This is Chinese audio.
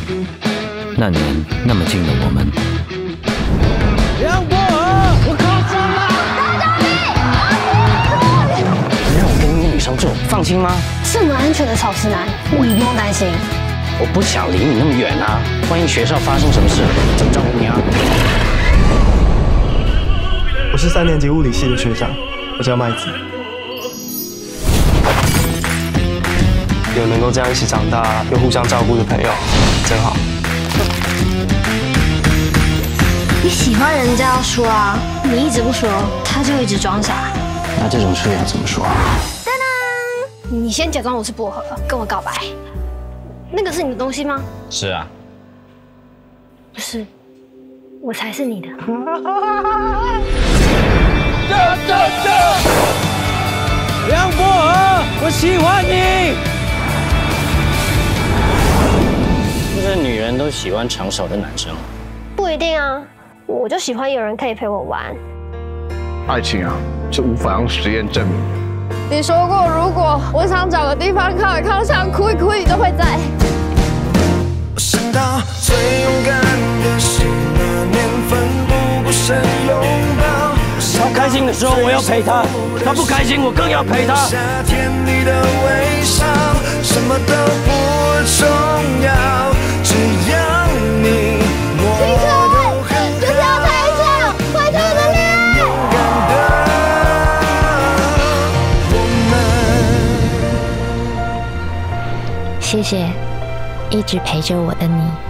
那年那么近的我们， 梁博尔，我靠上了！ 你让我跟一个女生住，放心吗？ 这么安全的草食男，你不用担心。 我不想离你那么远啊，万一学校发生什么事，怎么照顾你啊？ 我是3年级物理系的学长，我叫麦子。有能够这样一起长大，又互相照顾的朋友，真好。 你喜欢人家要说啊，你一直不说，他就一直装傻。 那这种事要怎么说？ 当当，你先假装我是薄荷，跟我告白。那个是你的东西吗？ 是啊。 不是，我才是你的。 梁博尔，我喜欢你。 不是女人都喜欢成熟的男生？ 不一定啊，我就喜欢有人可以陪我玩。 爱情啊，是无法用实验证明的。 你说过，如果我想找个地方靠一靠，想哭一哭，你都会在。 我想到最勇敢的是那年奋不顾身拥抱。 他开心的时候我要陪他，他不开心我更要陪他。 夏天里的微笑，什么都不重要，只要你我都很就是要谈一场回头的恋爱。 勇敢的我们。 谢谢一直陪着我的你。